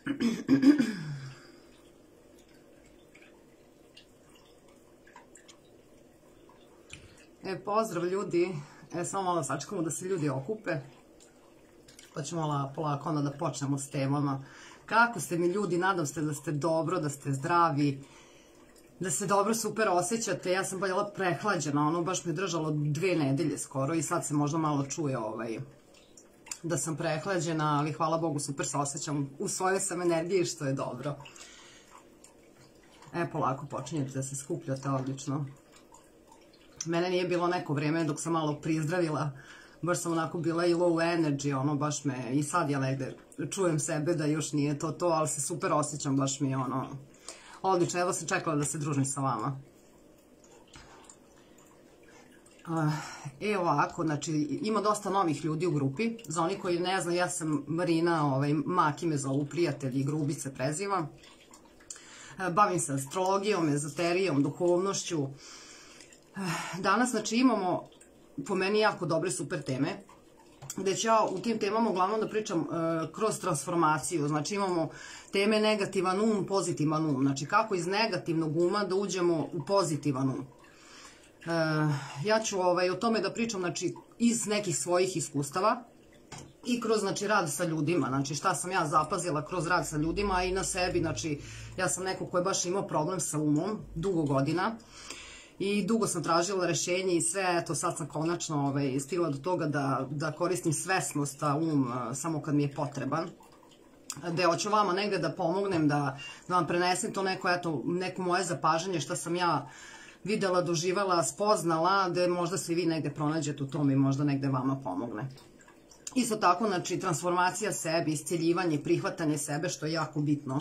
Pozdrav ljudi, samo malo sačekamo da se ljudi okupe, pa ćemo polako onda da počnemo s temama. Kako ste mi ljudi, nadam se da ste dobro, da ste zdravi, da se dobro super osjećate. Ja sam bila prehlađena, ono baš mi je držalo 2 nedelje skoro i sad se možda malo čuje da sam prehlađena, ali hvala Bogu super se osjećam, u svojoj sam energiji što je dobro. Polako počinjete da se skupljate, odlično. Mene nije bilo neko vrijeme dok sam malo prizdravila, baš sam onako bila i low energy, ono baš me, i sad ja negde čujem sebe da još nije to, ali se super osjećam, baš mi je ono, odlično, evo sam čekala da se družim sa vama. Ovako, znači ima dosta novih ljudi u grupi, za oni koji ne znaju, ja sam Marina, Maki me zovu prijatelji, Grubice prezivam. Bavim se astrologijom, ezoterijom, duhovnošću. Danas, znači, imamo po meni jako dobre super teme, gde ću ja u tim temama uglavnom da pričam kroz transformaciju. Znači imamo teme negativan um, pozitivan um, znači kako iz negativnog uma da uđemo u pozitivan um. Ja ću o tome da pričam, znači, iz nekih svojih iskustava i kroz, znači, rad sa ljudima, znači šta sam ja zapazila kroz rad sa ljudima i na sebi. Znači ja sam neko ko je baš imao problem sa umom dugo godina i dugo sam tražila rešenje i sve, eto sad sam konačno stigla do toga da koristim svesnost, a um samo kad mi je potreban. Da hoću vama negde da pomognem, da vam prenesem to neko moje zapažanje šta sam ja videla, doživala, spoznala, da možda se vi negde pronađete u tom i možda negde vama pomogne. Isto tako, znači, transformacija sebe, isceljivanje, prihvatanje sebe, što je jako bitno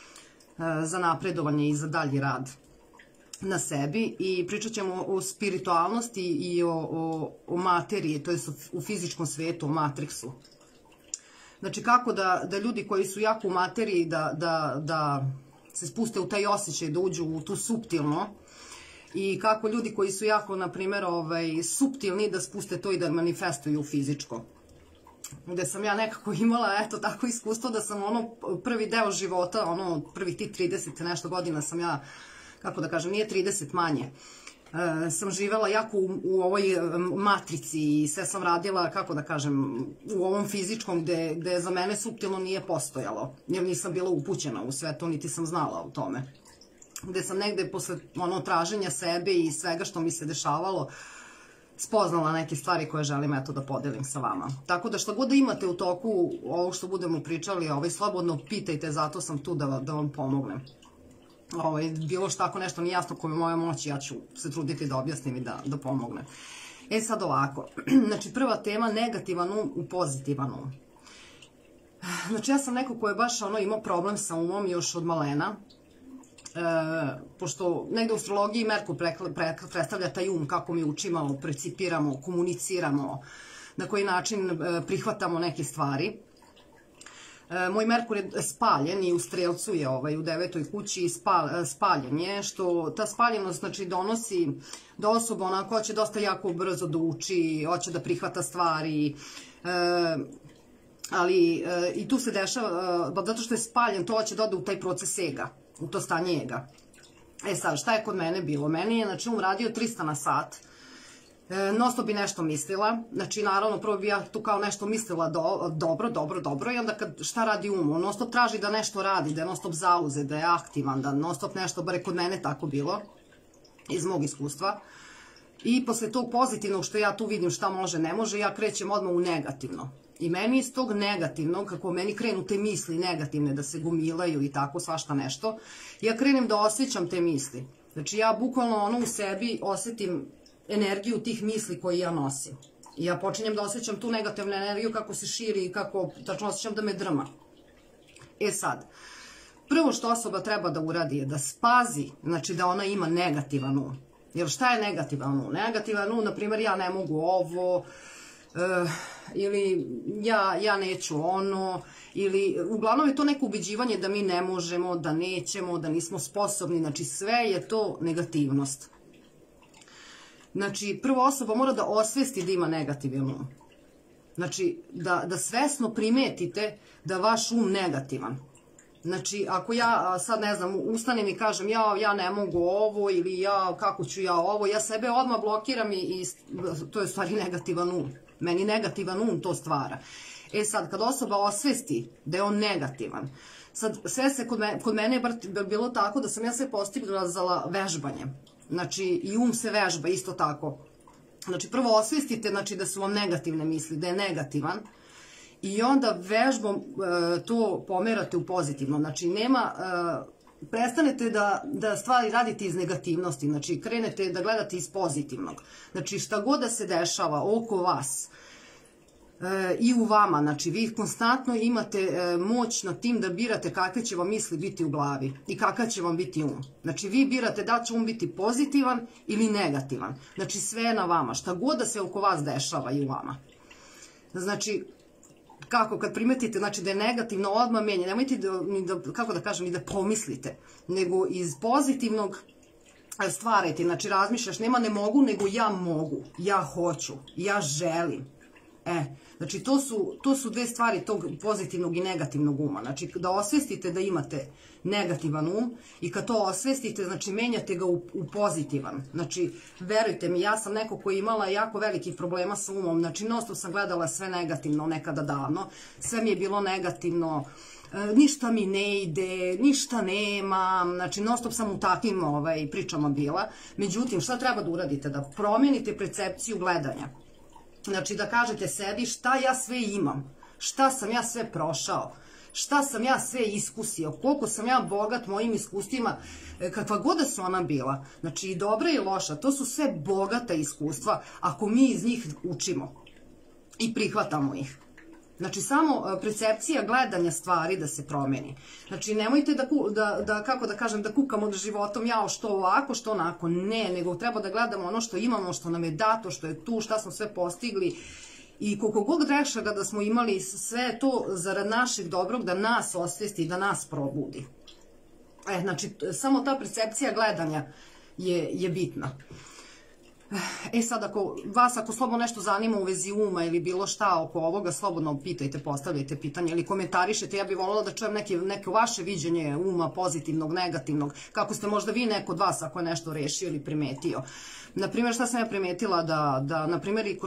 za napredovanje i za dalji rad na sebi. I pričat ćemo o spiritualnosti i o materiji, to je u fizičkom svetu, o matriksu. Znači kako da ljudi koji su jako u materiji da se spuste u taj osjećaj, da uđu u tu suptilno, i kako ljudi koji su jako, na primjer, suptilni da spuste to i da manifestuju fizičko. Gde sam ja nekako imala, eto, tako iskustvo da sam prvi deo života, prvih tih 30 nešto godina sam ja, kako da kažem, nije 30 manje, sam živela jako u ovoj matrici i sve sam radila, kako da kažem, u ovom fizičkom gde za mene suptilno nije postojalo, jer nisam bila upućena u sve to, niti sam znala o tome. Gde sam negde posle traženja sebe i svega što mi se dešavalo spoznala neke stvari koje želim, eto, da podelim sa vama. Tako da što god da imate u toku ovo što budemo pričali, slobodno pitajte, zato sam tu da vam pomognem. Bilo što ako nešto nije jasno koje je moja moć, ja ću se truditi da objasnim i da pomognem. Sad ovako, znači prva tema, negativan um u pozitivan um. Znači ja sam neko ko je baš imao problem sa umom još od malena, pošto negde u astrologiji Merkur predstavlja taj um, kako mi učimo, precipiramo, komuniciramo, na koji način prihvatamo neke stvari. Moj Merkur je spaljen i u Strelcu je u 9. kući i spaljen je, što ta spaljenost, znači, donosi da osoba onako hoće dosta jako brzo da uči, hoće da prihvata stvari, ali i tu se dešava, zato što je spaljen, to hoće da ode u taj proces ega, u to stanje ega. Sad, šta je kod mene bilo? Meni je, znači, radio 300 na sat, non stop bi nešto mislila, znači naravno prvo bi ja tu kao nešto mislila dobro i onda šta radi um, non stop traži da nešto radi, da je non stop zauzet, da je aktivan, da non stop nešto, bar je kod mene tako bilo, iz mog iskustva. I posle tog pozitivnog što ja tu vidim šta može, ne može, ja krećem odmah u negativno. I meni iz tog negativnog, kako meni krenu te misli negativne da se gomilaju i tako svašta nešto, ja krenem da osjećam te misli. Znači ja bukvalno u sebi osjetim energiju tih misli koje ja nosim. I ja počinjem da osjećam tu negativnu energiju kako se širi i kako tačno osjećam da me drma. Sad, prvo što osoba treba da uradi je da spazi, znači da ona ima negativan um. Jer šta je negativan um? Negativan um, na primjer, ja ne mogu ovo, ili ja neću ono, ili uglavnom je to neko ubeđivanje da mi ne možemo, da nećemo, da nismo sposobni, znači sve je to negativnost. Znači, prvo osoba mora da osvesti da ima negativan um. Znači, da svesno primetite da vaš um negativan. Znači, ako ja sad, ne znam, ustanem i kažem ja ne mogu ovo ili kako ću ja ovo, ja sebe odmah blokiram i to je u stvari negativan um. Meni negativan um to stvara. E sad, kad osoba osvesti da je on negativan, sad sve se kod mene je bilo tako da sam ja sve postigla za vežbanje. Znači, i um se vežba isto tako. Znači, prvo osvestite da su vam negativne misli, da je negativan, i onda vežbom to pomerate u pozitivno. Znači, prestanete da stvari radite iz negativnosti, znači krenete da gledate iz pozitivnog. Znači, šta god da se dešava oko vas i u vama, znači vi konstantno imate moć nad tim da birate kakve će vam misli biti u glavi i kakav će vam biti um. Znači, vi birate da će um biti pozitivan ili negativan. Znači, sve je na vama, šta god da se oko vas dešava i u vama. Znači, kako, kad primetite, znači da je negativno, odmah menja, nemojte kako da kažem, ni da pomislite, nego iz pozitivnog stvarajte, znači razmišljaš, nema ne mogu, nego ja mogu, ja hoću, ja želim. Znači to su dve stvari tog pozitivnog i negativnog uma, znači da osvestite da imate negativan um i kad to osvestite, znači menjate ga u pozitivan. Znači, verujte mi, ja sam neko koji je imala jako velikih problema sa umom, znači non stop sam gledala sve negativno nekada davno, sve mi je bilo negativno, ništa mi ne ide, ništa nemam, znači non stop sam u takvim pričama bila. Međutim, šta treba da uradite? Da promenite percepciju gledanja. Znači, da kažete sebi šta ja sve imam, šta sam ja sve prošao, šta sam ja sve iskusio, koliko sam ja bogat mojim iskustvima, kakva god da su ona bila. Znači, i dobra i loša, to su sve bogata iskustva ako mi iz njih učimo i prihvatamo ih. Znači, samo percepcija gledanja stvari da se promeni. Znači, nemojte kako da kažem, da kukamo nad životom, jao, što ovako, što onako. Ne, nego treba da gledamo ono što imamo, što nam je dato, što je tu, šta smo sve postigli. I koliko god grešaka da smo imali, sve to zarad našeg dobrog, da nas osvesti i da nas probudi. Znači, samo ta percepcija gledanja je bitna. Sad, ako slobodno nešto zanima u vezi uma ili bilo šta oko ovoga, slobodno pitajte, postavljajte pitanje ili komentarišete. Ja bih voljela da čujem neko vaše viđenje uma, pozitivnog, negativnog, kako ste možda vi neko od vas ako je nešto rešio ili primetio. Naprimjer, šta sam ja primetila da naprimjer, i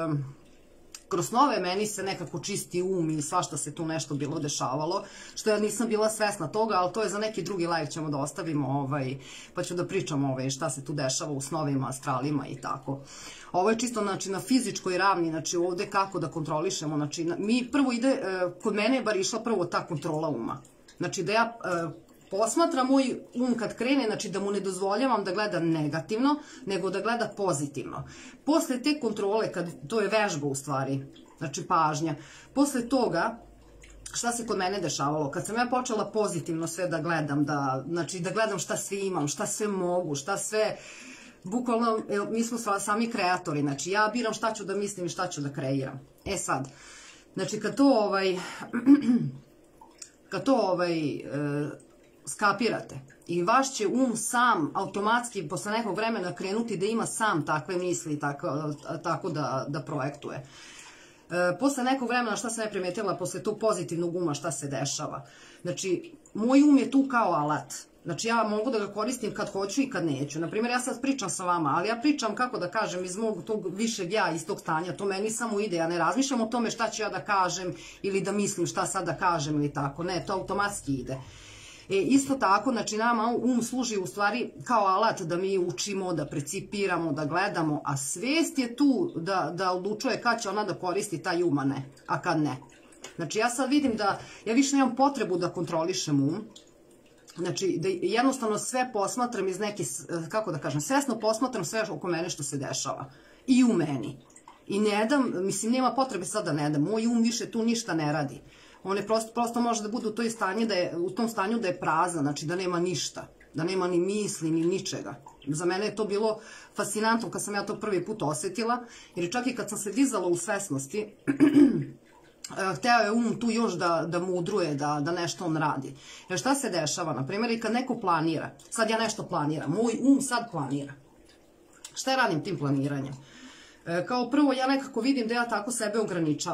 kroz snove meni se nekako čisti um i svašta se tu nešto bilo dešavalo, što ja nisam bila svesna toga, ali to je za neki drugi live, ćemo da ostavimo, pa ću da pričam šta se tu dešava u snovima, astralima i tako. Ovo je čisto, znači, na fizičkoj ravni, znači ovde kako da kontrolišemo, znači mi prvo ide, kod mene je bar išla prvo ta kontrola uma, znači da ja posmatram moj um kad krene, znači da mu ne dozvoljavam da gleda negativno, nego da gleda pozitivno. Posle te kontrole, to je vežba u stvari, znači pažnja, posle toga, šta se kod mene dešavalo? Kad sam ja počela pozitivno sve da gledam, znači da gledam šta sve imam, šta sve mogu, šta sve, bukvalno, mi smo sami kreatori, znači ja biram šta ću da mislim i šta ću da kreiram. Sad, znači kad to skapirate i vaš će um sam automatski posle nekog vremena krenuti da ima sam takve misli i tako da projektuje. Posle nekog vremena, šta sam ja primetila, posle tog pozitivnog uma šta se dešava? Znači, moj um je tu kao alat. Znači, ja mogu da ga koristim kad hoću i kad neću. Naprimjer, ja sad pričam sa vama, ali ja pričam, kako da kažem, iz mog tog višeg ja, iz tog stanja. To meni samo ide, ja ne razmišljam o tome šta ću ja da kažem ili da mislim šta sad da kažem ili tako. Ne, to automatski ide. Isto tako, znači nama um služi u stvari kao alat da mi učimo, da precipiramo, da gledamo, a svest je tu da odlučuje kad će ona da koristi taj um, a kad ne. Znači ja sad vidim da ja više nemam potrebu da kontrolišem um, znači da jednostavno sve posmatram iz neke, kako da kažem, svesno posmatram sve oko mene što se dešava i u meni. I ne dam, mislim, nema potrebe sad da ne dam, moj um više tu ništa ne radi. On je prosto može da bude u tom stanju da je prazan, znači da nema ništa, da nema ni misli, ni ničega. Za mene je to bilo fascinantno kad sam ja to prvi put osetila, jer čak i kad sam se dizala u svesnosti, hteo je um tu još da mudruje, da nešto on radi. Jer šta se dešava? Naprimjer, i kad neko planira, sad ja nešto planiram, moj um sad planira. Šta ja radim tim planiranjem? Kao prvo, ja nekako vidim da ja tako sebe ograničavam.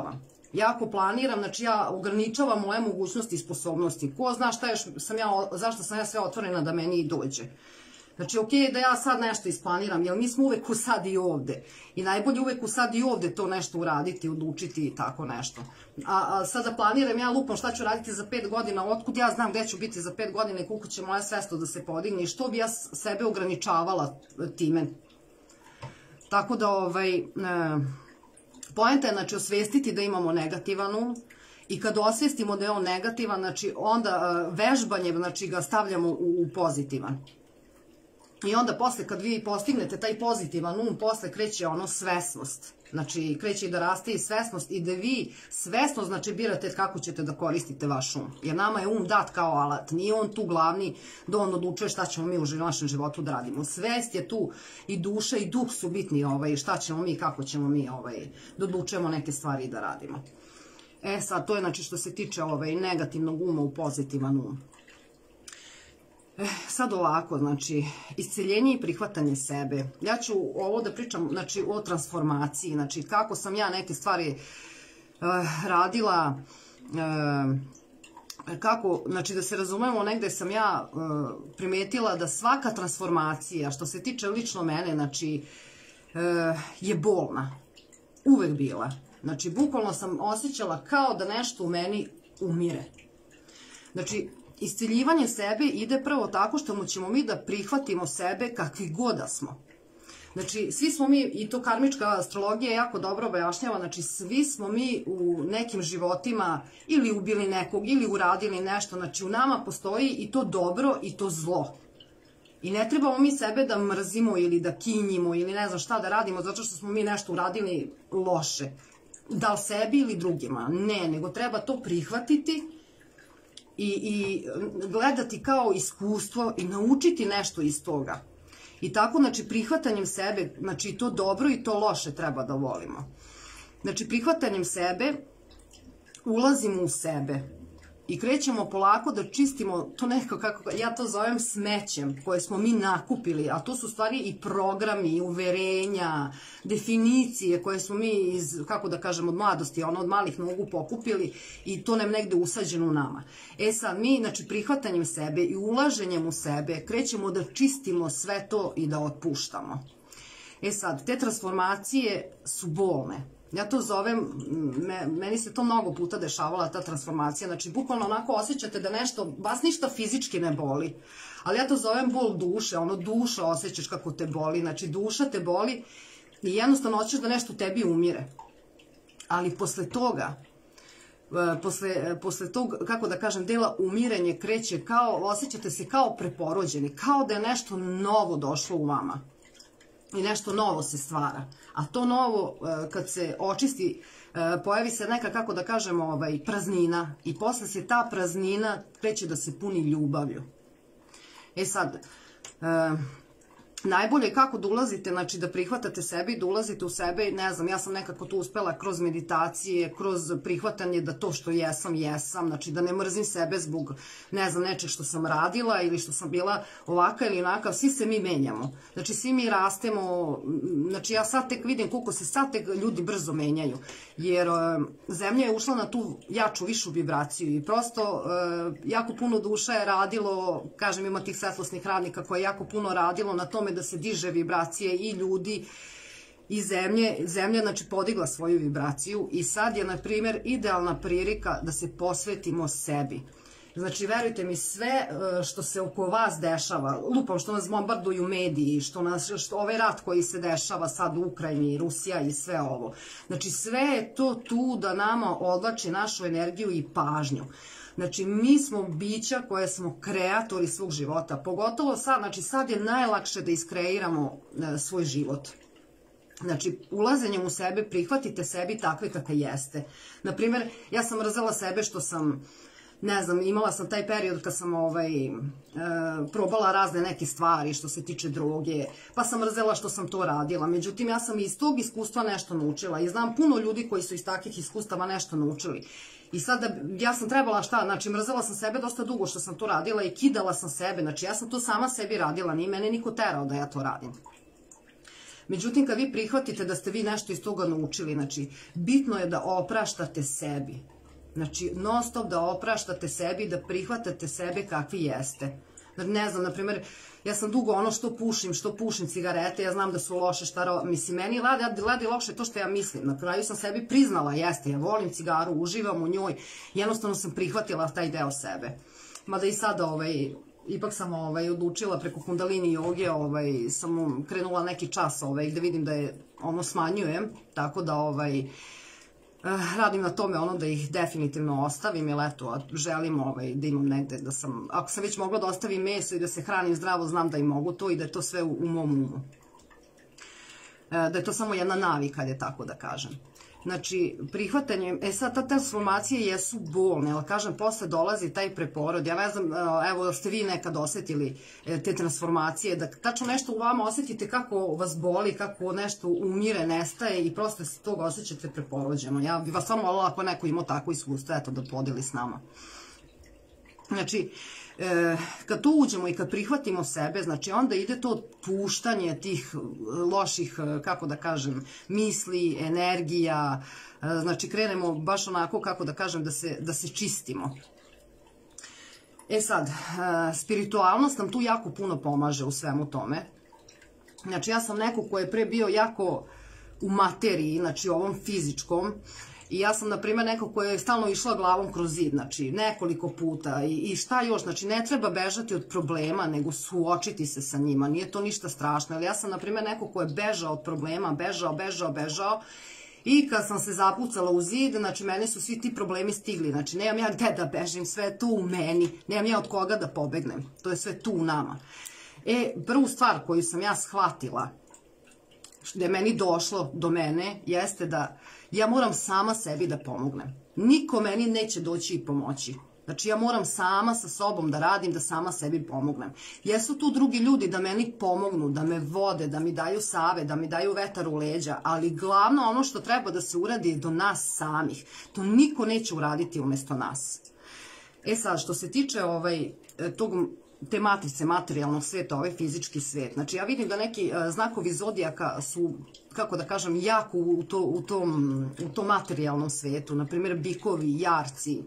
Ja ako planiram, znači ja ograničavam moje mogućnosti i sposobnosti. Ko zna zašto sam ja sve otvorena da meni i dođe. Znači, okej je da ja sad nešto isplaniram, jer mi smo uvek u sad i ovde. I najbolje uvek u sad i ovde to nešto uraditi, odlučiti i tako nešto. A sada planiram, ja lupam šta ću raditi za 5 godina, otkud ja znam gde ću biti za 5 godina i koliko će moja svesnost da se podigne i što bi ja sebe ograničavala time. Tako da, poenta je, znači, osvestiti da imamo negativan um i kad osvestimo da je on negativan, znači, onda vežbanjem, znači, ga stavljamo u pozitivan. I onda posle kad vi postignete taj pozitivan um, posle kreće ono svesnost. Znači kreće i da raste i svesnost i da vi svesno znači birate kako ćete da koristite vaš um. Jer nama je um dat kao alat, nije on tu glavni da on odlučuje šta ćemo mi u našem životu da radimo. Svest je tu i duša i duh su bitni šta ćemo mi, kako ćemo mi da odlučujemo neke stvari i da radimo. Sad to je znači što se tiče negativnog uma u pozitivan um. Sad ovako, znači, isceljenje i prihvatanje sebe. Ja ću ovo da pričam, znači, o transformaciji, znači, kako sam ja neke stvari radila, kako, znači, da se razumemo, negde sam ja primetila da svaka transformacija, što se tiče lično mene, znači, je bolna. Uvek bila. Znači, bukvalno sam osjećala kao da nešto u meni umire. Znači, isceljivanje sebe ide prvo tako što ćemo mi da prihvatimo sebe kakvi god da smo. Znači, svi smo mi, i to karmička astrologija jako dobro objašnjava, znači svi smo mi u nekim životima ili ubili nekog ili uradili nešto, znači u nama postoji i to dobro i to zlo. I ne trebamo mi sebe da mrzimo ili da kinjimo ili ne znam šta da radimo zato što smo mi nešto uradili loše. Da li sebi ili drugima? Ne, nego treba to prihvatiti i gledati kao iskustvo i naučiti nešto iz toga. I tako, znači, prihvatanjem sebe, znači, to dobro i to loše treba da volimo. Znači, prihvatanjem sebe ulazimo u sebe i krećemo polako da čistimo to neko, kako ja to zovem, smećem koje smo mi nakupili, a to su stvari i programi, i uverenja, definicije koje smo mi iz, kako da kažem, od mladosti, od malih nogu pokupili i to nam negde usađeno u nama. Sad, mi, znači, prihvatanjem sebe i ulaženjem u sebe krećemo da čistimo sve to i da otpuštamo. Sad, te transformacije su bolne. Ja to zovem, meni se to mnogo puta dešavala, ta transformacija, znači bukvalno onako osjećate da nešto, vas ništa fizički ne boli, ali ja to zovem bol duše, duša osjećaš kako te boli, znači duša te boli i jednostavno hoćeš da nešto u tebi umire. Ali posle toga, posle tog, kako da kažem, dela umirenje kreće kao, osjećate se kao preporođeni, kao da je nešto novo došlo u vama. I nešto novo se stvara. A to novo, kad se očisti, pojavi se neka, kako da kažemo, praznina. I posle se ta praznina kreće da se puni ljubavlju. Sad, najbolje je kako da ulazite, znači da prihvatate sebe i da ulazite u sebe, ne znam, ja sam nekako to uspela kroz meditacije, kroz prihvatanje da to što jesam, jesam, znači da ne mrzim sebe zbog, ne znam, nečeg što sam radila ili što sam bila ovaka ili onaka, svi se mi menjamo, znači svi mi rastemo, znači ja sad tek vidim koliko se sad tek ljudi brzo menjaju, jer zemlja je ušla na tu jaču, višu vibraciju i prosto jako puno duša je radilo, kažem, ima tih svetlosnih radnika koje je jako puno radilo na tome da se diže vibracije i ljudi i zemlje. Zemlja, znači, podigla svoju vibraciju i sad je, na primjer, idealna prilika da se posvetimo sebi. Znači, verujte mi, sve što se oko vas dešava, lupam, što nas bombarduju mediji, što ovaj rat koji se dešava sad u Ukrajini, Rusija i sve ovo, znači, sve je to tu da nama odvlači našu energiju i pažnju. Znači, mi smo bića koje smo kreatori svog života, pogotovo sad, znači sad je najlakše da iskreiramo svoj život. Znači, ulazenjem u sebe prihvatite sebi takve kakve jeste. Naprimjer, ja sam mrzela sebe što sam, ne znam, imala sam taj period kad sam probala razne neke stvari što se tiče droge, pa sam mrzela što sam to radila. Međutim, ja sam iz tog iskustva nešto naučila i znam puno ljudi koji su iz takvih iskustava nešto naučili. I sada, ja sam trebala šta, znači mrzela sam sebe dosta dugo što sam to radila i kidala sam sebe, znači ja sam to sama sebi radila, nije mene niko terao da ja to radim. Međutim, kad vi prihvatite da ste vi nešto iz toga naučili, znači, bitno je da opraštate sebi. Znači, non stop da opraštate sebi i da prihvatate sebe kakvi jeste. Ne znam, na primjer, ja sam dugo ono što pušim cigarete, ja znam da su loše, mislim, meni ladi loše to što ja mislim. Na kraju sam sebi priznala, jeste, ja volim cigaru, uživam u njoj, jednostavno sam prihvatila taj deo sebe. Mada i sada, ipak sam odlučila preko kundalini joge, sam krenula neki čas gde vidim da je smanjujem, tako da radim na tome da ih definitivno ostavim, jer eto, želim da imam negde da sam, ako sam već mogla da ostavim meso i da se hranim zdravo, znam da i mogu to i da je to sve u mom umu. Da je to samo jedna navika, je tako da kažem. Znači, prihvatanje, sad ta transformacije jesu bolne, ali kažem, posle dolazi taj preporod, ja ne znam, evo, ste vi nekad osetili te transformacije, da tačno nešto u vama osetite kako vas boli, kako nešto umire, nestaje i prosto se toga osjećate preporođeno. Ja bih vas stvarno volila ako neko imao takvo iskustvo, eto, da podeli s nama. Znači, kad to uđemo i kad prihvatimo sebe, znači onda ide to puštanje tih loših, kako da kažem, misli, energija, znači krenemo baš onako, kako da kažem, da se čistimo. E sad, spiritualnost nam tu jako puno pomaže u svemu tome. Znači ja sam neko ko je pre bio jako u materiji, znači ovom fizičkom, i ja sam, na primjer, neko koja je stalno išla glavom kroz zid, znači nekoliko puta i šta još, znači ne treba bežati od problema, nego suočiti se sa njima, nije to ništa strašno, ali ja sam, na primjer, neko ko je bežao od problema, bežao i kad sam se zapucala u zid, znači mene su svi ti problemi stigli, znači nemam ja gde da bežim, sve je tu u meni, nemam ja od koga da pobegnem, to je sve tu u nama. Prvu stvar koju sam ja shvatila, da je meni došlo do mene, jeste da ja moram sama sebi da pomognem. Niko meni neće doći i pomoći. Znači ja moram sama sa sobom da radim, da sama sebi pomognem. Jesu tu drugi ljudi da meni pomognu, da me vode, da mi daju savet, da mi daju vetar u leđa, ali glavno ono što treba da se uradi je do nas samih. To niko neće uraditi umesto nas. Sad, što se tiče te matrice, materijalnog sveta, ovaj fizički svet. Znači, ja vidim da neki znakovi zodijaka su, kako da kažem, jako u tom materijalnom svetu. Naprimjer, bikovi, jarci,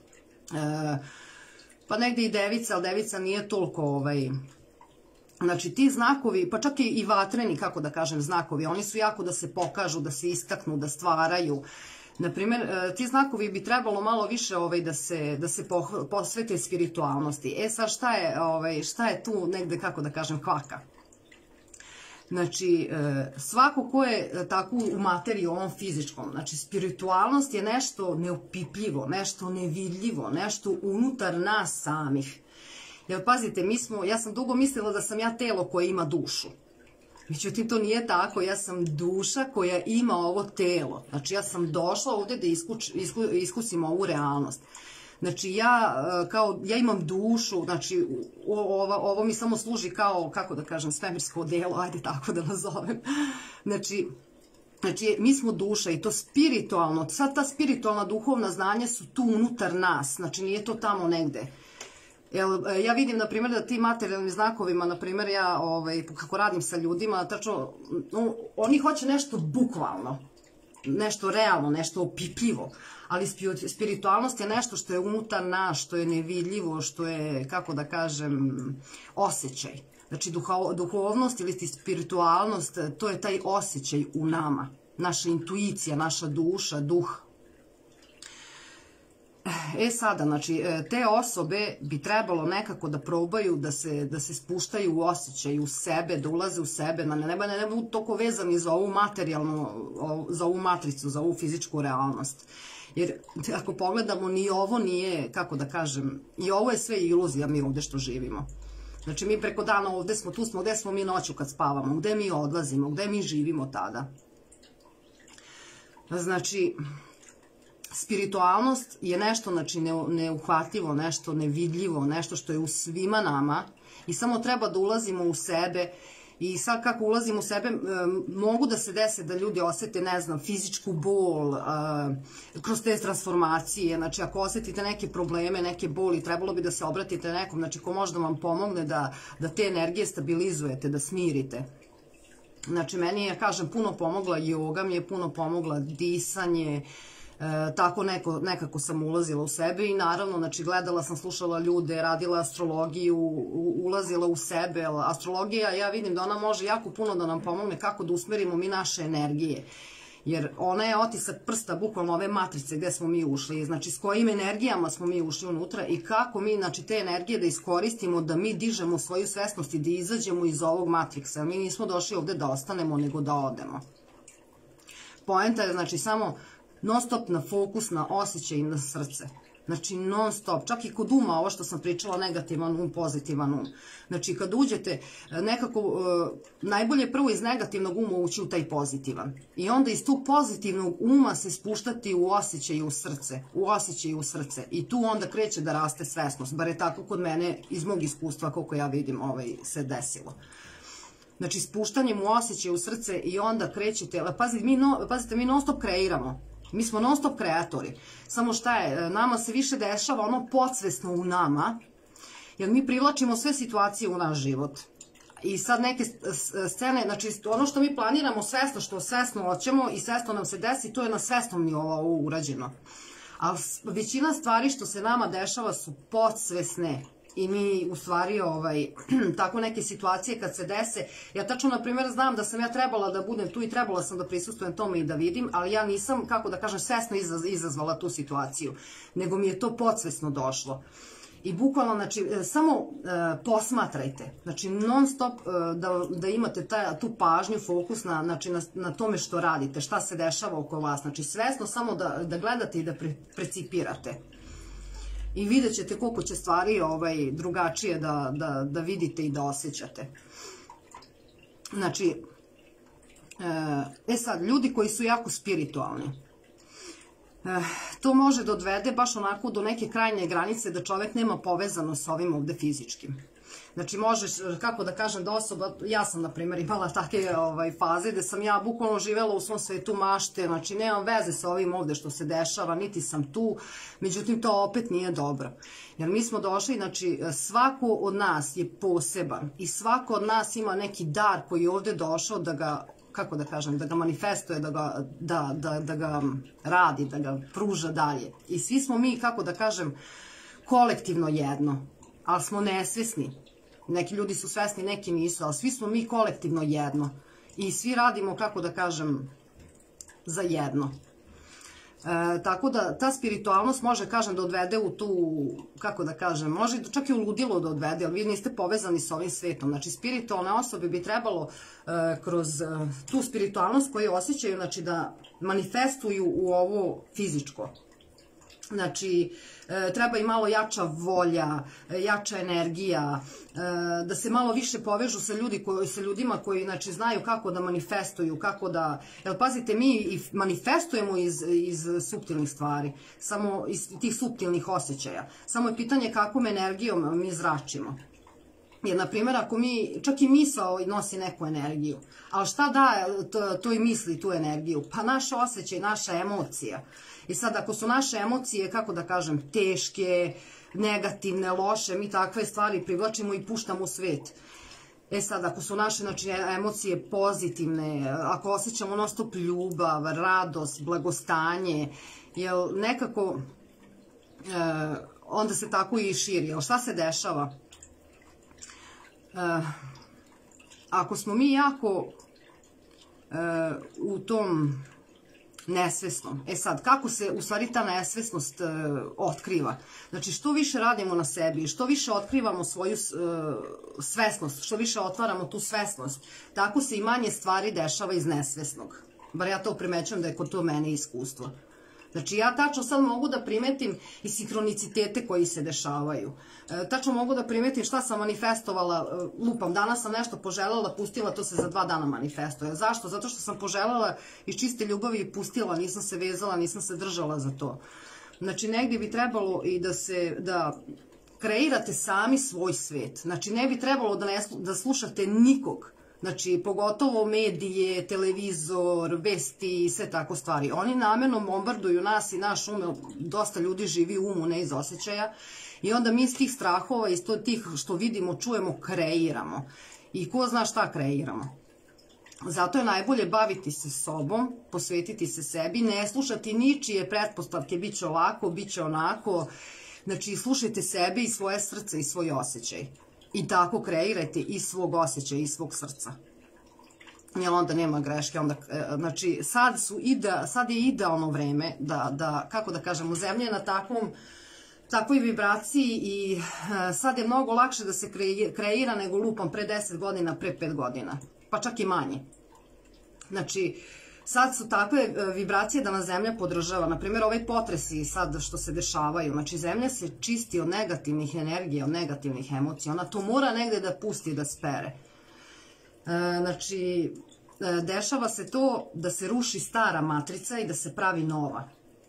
pa negde i devica, ali devica nije toliko, znači, ti znakovi, pa čak i vatreni, kako da kažem, znakovi, oni su jako da se pokažu, da se istaknu, da stvaraju. Naprimjer, ti znakovi bi trebalo malo više da se posvete spiritualnosti. Sad šta je tu negde, kako da kažem, kvaka? Znači, svako ko je tako u materiji, ovom fizičkom, znači spiritualnost je nešto neopipljivo, nešto nevidljivo, nešto unutar nas samih. Jer pazite, ja sam dugo mislila da sam ja telo koje ima dušu. Međutim, to nije tako, ja sam duša koja ima ovo telo. Znači, ja sam došla ovde da iskusim ovu realnost. Znači, ja imam dušu, znači, ovo mi samo služi kao, kako da kažem, svemirsko odelo, ajde tako da nazovem. Znači, mi smo duša i to spiritualno, sad ta spiritualna duhovna znanja su tu unutar nas, znači nije to tamo negde. Ja vidim, na primjer, da ti materijalnim znakovima, na primjer, ja, kako radim sa ljudima, tačno, oni hoće nešto bukvalno, nešto realno, nešto opipljivo, ali spiritualnost je nešto što je unutar nas, što je nevidljivo, što je, kako da kažem, osjećaj. Znači, duhovnost ili spiritualnost, to je taj osjećaj u nama, naša intuicija, naša duša, duh. Sada, znači, te osobe bi trebalo nekako da probaju da se spuštaju u osjećaj, u sebe, da ulaze u sebe, ne budu toliko vezani za ovu materijalnu, za ovu matricu, za ovu fizičku realnost. Jer ako pogledamo, ni ovo nije, kako da kažem, i ovo je sve iluzija mi ovde što živimo. Znači, mi preko dana ovde smo, tu smo, gde smo mi noću kad spavamo, gde mi odlazimo, gde mi živimo tada. Znači, spiritualnost je nešto, znači, neuhvatljivo, nešto nevidljivo, nešto što je u svima nama i samo treba da ulazimo u sebe. I sad kako ulazimo u sebe, mogu da se dese da ljudi osete, ne znam, fizičku bol, kroz te transformacije, znači ako osetite neke probleme, neke boli, trebalo bi da se obratite nekom, znači ko može da vam pomogne da te energije stabilizujete, da smirite. Znači, meni je, kažem, puno pomogla joga, mi je puno pomogla disanje, tako nekako sam ulazila u sebe i naravno, znači, gledala sam, slušala ljude, radila astrologiju, ulazila u sebe. Astrologija, ja vidim da ona može jako puno da nam pomogne kako da usmerimo mi naše energije. Jer ona je otisak prsta, bukvalno ove matrice gde smo mi ušli, znači s kojim energijama smo mi ušli unutra i kako mi, znači, te energije da iskoristimo, da mi dižemo svoju svesnost i da izađemo iz ovog matriksa. Mi nismo došli ovde da ostanemo, nego da odemo. Poenta je, znači, samo non stop na fokus, na osjećaj i na srce. Znači, non stop, čak i kod uma, ovo što sam pričala, negativan um, pozitivan um. Znači, kad uđete, nekako, najbolje prvo iz negativnog uma ući u taj pozitivan. I onda iz tog pozitivnog uma se spuštati u osjećaj i u srce. U osjećaj i u srce. I tu onda kreće da raste svesnost. Bar je tako kod mene, iz mog iskustva, koliko ja vidim, se desilo. Znači, spuštanjem u osjećaj u srce i onda krećete, pazite, mi non stop kreiramo. Mi smo non stop kreatori. Samo šta je, nama se više dešava ono podsvesno u nama, jer mi privlačimo sve situacije u naš život. I sad neke scene, znači ono što mi planiramo svesno, što svesno hoćemo i svesno nam se desi, to je na svesnom nivou ovo urađeno. Ali većina stvari što se nama dešava su podsvesne. I mi, u stvari, tako neke situacije kad se dese, ja tačno, na primjer, znam da sam ja trebala da budem tu i trebala sam da prisustvujem tome i da vidim, ali ja nisam, kako da kažem, svesno izazvala tu situaciju, nego mi je to podsvesno došlo. I bukvalno, znači, samo posmatrajte, znači, non stop da imate tu pažnju, fokus na tome što radite, šta se dešava oko vas, znači, svesno samo da gledate i da precipirate. I vidjet ćete koliko će stvari drugačije da vidite i da osjećate. Znači, sad, ljudi koji su jako spiritualni, to može da odvede baš onako do neke krajnje granice da čovek nema povezano sa ovim ovde fizičkim. Znači, možeš, kako da kažem, da osoba, ja sam, na primjer, imala takve faze gde sam ja bukvalno živela u svom svetu mašte, znači, nemam veze sa ovim ovde što se dešava, niti sam tu, međutim, to opet nije dobro. Jer mi smo došli, znači, svako od nas je poseban i svako od nas ima neki dar koji je ovde došao da ga, kako da kažem, da ga manifestuje, da ga radi, da ga pruža dalje. I svi smo mi, kako da kažem, kolektivno jedno, ali smo nesvesni. Neki ljudi su svesni, neki nisu, ali svi smo mi kolektivno jedno. I svi radimo, kako da kažem, za jedno. Tako da ta spiritualnost može, kažem, da odvede u tu, kako da kažem, može čak i u ludilo da odvede, ali vi niste povezani s ovim svetom. Znači, spiritualne osobe bi trebalo kroz tu spiritualnost koju osjećaju, znači, da manifestuju u ovo fizičko. Znači, treba i malo jača volja, jača energija, da se malo više povežu sa ljudima koji, znači, znaju kako da manifestuju, kako da... Jer, pazite, mi i manifestujemo iz suptilnih stvari, samo iz tih suptilnih osjećaja. Samo je pitanje kakvom energijom mi zračimo. Jer, na primjer, ako mi, čak i misao nosi neku energiju, ali šta daje toj misli tu energiju? Pa naš osjećaj, naša emocija. I sad, ako su naše emocije, kako da kažem, teške, negativne, loše, mi takve stvari privlačimo i puštamo u svet. Sad, ako su naše, znači, emocije pozitivne, ako osjećamo non stop ljubav, radost, blagostanje, jer nekako onda se tako i širi. Ali šta se dešava? Ako smo mi jako u tom nesvesnom, sad, kako se u stvari ta nesvesnost otkriva? Znači, što više radimo na sebi, što više otkrivamo svoju svesnost, što više otvaramo tu svesnost, tako se i manje stvari dešava iz nesvesnog. Bar ja to primećujem da je kod to mene iskustvo. Znači, ja tačno sad mogu da primetim i sinhronicitete koji se dešavaju. Tačno mogu da primetim šta sam manifestovala, lupam, danas sam nešto poželjela, pustila, to se za 2 dana manifestuje. Zašto? Zato što sam poželjela iz čiste ljubavi i pustila, nisam se vezala, nisam se držala za to. Znači, negdje bi trebalo i da kreirate sami svoj svet. Znači, ne bi trebalo da slušate nikog. Znači, pogotovo medije, televizor, vesti i sve tako stvari. Oni namjerno bombarduju nas i naš um, dosta ljudi živi u umu, ne iz osjećaja. I onda mi iz tih strahova, iz tih što vidimo, čujemo, kreiramo. I ko zna šta kreiramo. Zato je najbolje baviti se sobom, posvetiti se sebi, ne slušati ničije pretpostavke, bit će ovako, bit će onako. Znači, slušajte sebe i svoje srce i svoj osjećaj. I tako kreirajte i svog osjećaja i svog srca. Jer onda nema greške. Znači, sad je idealno vreme da, kako da kažemo, Zemlja je na takvoj vibraciji i sad je mnogo lakše da se kreira nego lupam pre 10 godina, pre 5 godina. Pa čak i manje. Znači, sad su takve vibracije da nas Zemlja podržava. Naprimjer, ovaj potresi sad što se dešavaju. Znači, Zemlja se čisti od negativnih energija, od negativnih emocija. Ona to mora negde da pusti, da spere. Znači, dešava se to da se ruši stara matrica i da se pravi nova.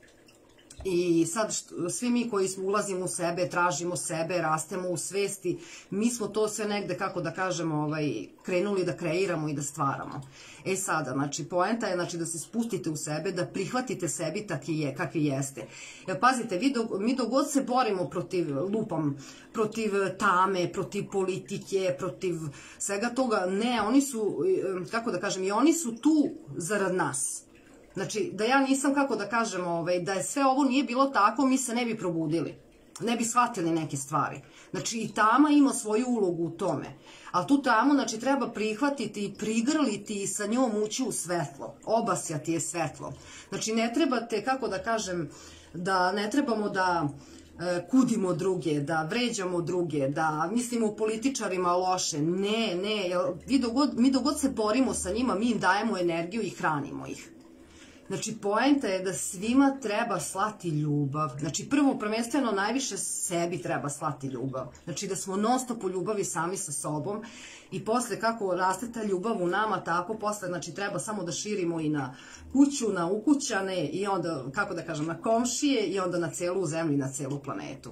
I sad svi mi koji ulazimo u sebe, tražimo sebe, rastemo u svesti, mi smo to sve negde, kako da kažemo, krenuli da kreiramo i da stvaramo. E sada, znači, poenta je da se spustite u sebe, da prihvatite sebi kakvi jeste. Pazite, mi dok god se borimo protiv tame, protiv politike, protiv svega toga, ne, oni su, kako da kažem, i oni su tu zarad nas. Znači, da ja nisam, kako da kažem, da je sve ovo nije bilo tako, mi se ne bi probudili. Ne bi shvatili neke stvari. Znači, i tama ima svoju ulogu u tome. Ali tu tamu, znači, treba prihvatiti i prigrliti i sa njom ući u svetlo. Obasjati je svetlo. Znači, ne trebate, kako da kažem, da ne trebamo da kudimo druge, da vređamo druge, da mislimo o političarima loše. Ne, mi dok god se borimo sa njima, mi im dajemo energiju i hranimo ih. Znači, poenta je da svima treba slati ljubav. Znači, prvo, prvenstveno, najviše sebi treba slati ljubav. Znači, da smo non stop u ljubavi sami sa sobom i posle kako raste ta ljubav u nama, tako posle, znači, treba samo da širimo i na kuću, na ukućane i onda, kako da kažem, na komšije i onda na celu zemlju i na celu planetu.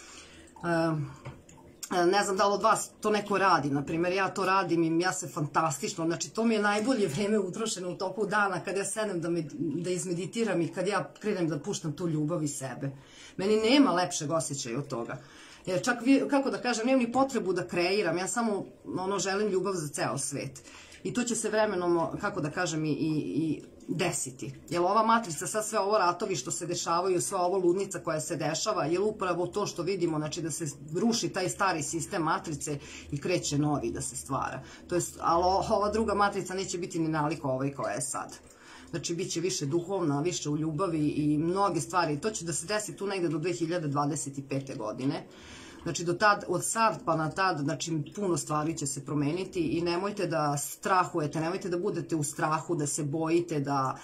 Ne znam da li od vas to neko radi, naprimjer, ja to radim i ja se fantastično, znači to mi je najbolje vreme utrošeno u toku dana kad ja sedem da izmeditiram i kad ja krenem da puštam tu ljubav iz sebe. Meni nema lepšeg osjećaja od toga. Jer čak, kako da kažem, nemam ni potrebu da kreiram, ja samo želim ljubav za ceo svet. I to će se vremenom, kako da kažem, i desiti. Jer ova matrica, sad sve ovo ratovi što se dešavaju, sva ovo ludnica koja se dešava, je upravo to što vidimo, znači da se ruši taj stari sistem matrice i kreće novi da se stvara. Ali ova druga matrica neće biti ni nalik ovoj koja je sad. Znači, bit će više duhovna, više u ljubavi i mnoge stvari. To će da se desi tu negde do 2025. godine. Znači, od sad pa na tad, znači, puno stvari će se promeniti i nemojte da strahujete, nemojte da budete u strahu, da se bojite,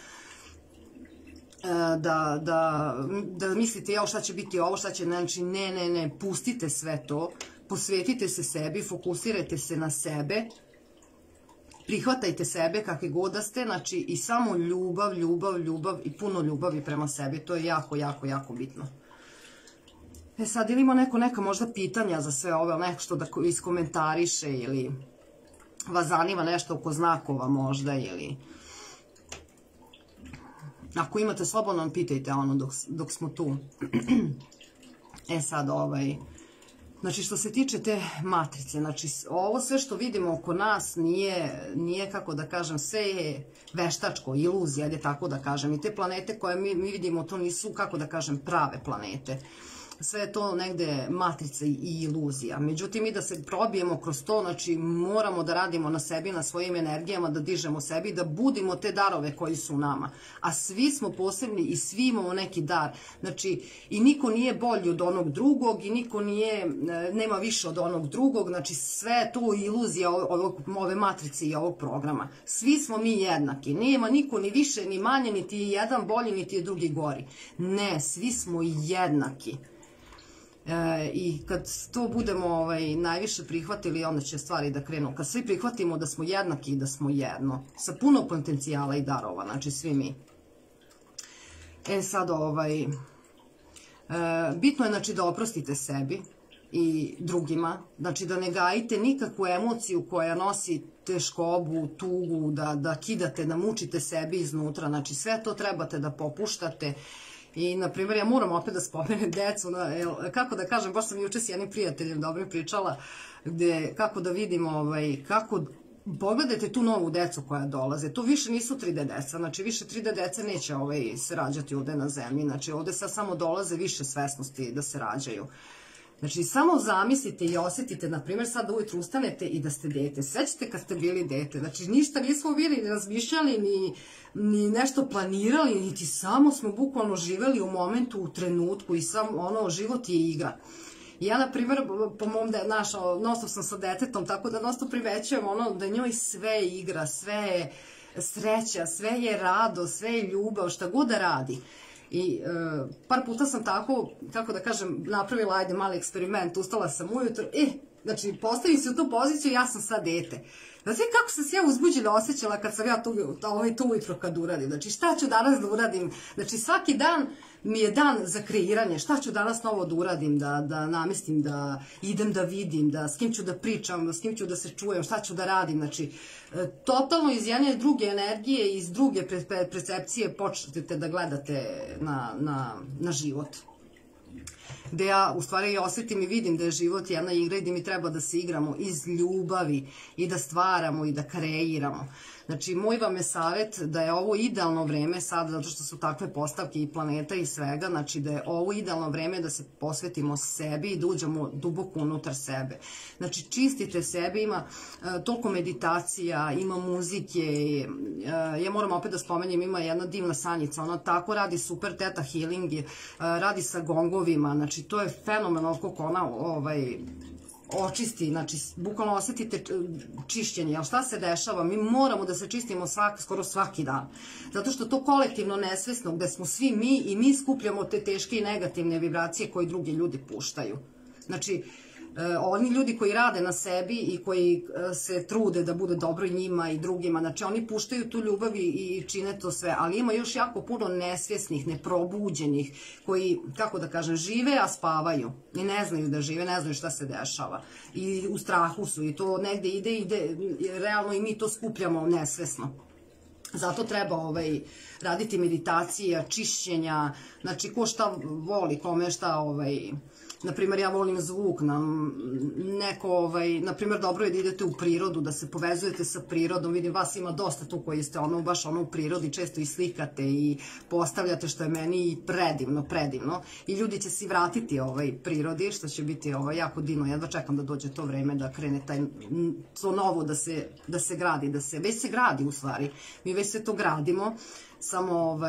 da mislite, jao, šta će biti ovo, šta će, znači, ne, pustite sve to, posvetite se sebi, fokusirajte se na sebe, prihvatajte sebe kakvi god da ste, znači, i samo ljubav i puno ljubavi prema sebi, to je jako, jako, jako bitno. Sad, ili ima neka možda pitanja za sve ove, nešto da iskomentariše ili vas zanima nešto oko znakova možda ili... Ako imate, slobodno pitajte dok smo tu. Sad, znači, što se tiče te matrice, znači, ovo sve što vidimo oko nas nije, kako da kažem, sve je veštačko, iluzija, ajde tako da kažem. I te planete koje mi vidimo, to nisu, kako da kažem, prave planete. Sve je to negde matrica i iluzija. Međutim, mi da se probijemo kroz to, znači moramo da radimo na sebi, na svojim energijama, da dižemo sebi, da budimo te darove koji su u nama. A svi smo posebni i svi imamo neki dar. Znači, i niko nije bolji od onog drugog i niko nema više od onog drugog. Znači, sve je to iluzija ove matrice i ovog programa. Svi smo mi jednaki. Nema niko ni više, ni manje, niti je jedan bolji, niti je drugi gori. Ne, svi smo jednaki. I kad to budemo najviše prihvatili, onda će stvari da krenu. Kad svi prihvatimo da smo jednaki i da smo jedno, sa puno potencijala i darova, znači svi mi. Sad bitno je, znači, da oprostite sebi i drugima, znači da ne gajite nikakvu emociju koja nosi teškobu, tugu, da kidate, da mučite sebi iznutra, znači sve to trebate da popuštate. I, na primjer, ja moram opet da spomenem decu, kako da kažem, baš sam juče s jednim prijateljem dobro pričala, kako da vidimo kako pogledajte tu novu decu koja dolaze, to više nisu 3D deca, znači više 3D dece neće se rađati ovde na zemlji, znači ovde sad samo dolaze više svesnosti da se rađaju. Znači, samo zamislite i osetite, na primjer, sad ujutru ustanete i da ste dete. Sećate kad ste bili dete, znači ništa nismo bili, ni razmišljali, ni nešto planirali, niti samo smo bukvalno živeli u momentu, u trenutku i samo, život je igra. Ja, na primjer, po mom non-stop sam sa detetom, tako da non-stop primećujem da njoj sve igra, sve je sreća, sve je rado, sve je ljubav, šta god da radi. I par puta sam tako, kako da kažem, napravila, ajde, mali eksperiment, ustala sam ujutro, znači, postavim se u tu poziciju, ja sam sad dete. Znači, kako sam se ja uzbuđeno osjećala kad sam ja to ujutro kad uradim, znači, šta ću danas da uradim, znači, svaki dan mi je dan za kreiranje, šta ću danas novo da uradim, da namestim, da idem da vidim, s kim ću da pričam, s kim ću da se čujem, šta ću da radim, znači, totalno iz jedne druge energije i iz druge percepcije počnete da gledate na život. Gde ja u stvari osetim i vidim da je život jedna igra i da mi treba da se igramo iz ljubavi i da stvaramo i da kreiramo. Znači, moj vam je savjet da je ovo idealno vreme sad, zato što su takve postavke i planeta i svega, znači da je ovo idealno vreme da se posvetimo sebi i da uđemo duboko unutar sebe. Znači, čistite sebe, ima toliko meditacija, ima muzike, ja moram opet da spomenjem, ima jedna divna Sanjica, ona tako radi super teta healing, radi sa gongovima, znači to je fenomenalno koliko ona očisti, znači bukvalno osetite čišćenje, ali šta se dešava? Mi moramo da se čistimo skoro svaki dan, zato što to kolektivno nesvesno, gde smo svi mi i mi skupljamo te teške i negativne vibracije koje drugi ljudi puštaju. Znači, oni ljudi koji rade na sebi i koji se trude da bude dobro i njima i drugima, znači oni puštaju tu ljubav i čine to sve, ali ima još jako puno nesvjesnih, neprobuđenih, koji, kako da kažem, žive, a spavaju i ne znaju da žive, ne znaju šta se dešava i u strahu su i to negde ide, realno i mi to skupljamo nesvesno. Zato treba raditi meditacija, čišćenja, znači ko šta voli, kome šta, naprimjer ja volim zvuk, naprimjer dobro je da idete u prirodu, da se povezujete sa prirodom, vidim vas ima dosta tu koji ste baš u prirodi, često i slikate i postavljate, što je meni predivno i ljudi će se vratiti prirodi, što će biti jako divno, jedva čekam da dođe to vreme da krene to novo da se gradi, već se gradi u stvari, mi već se to gradimo, samo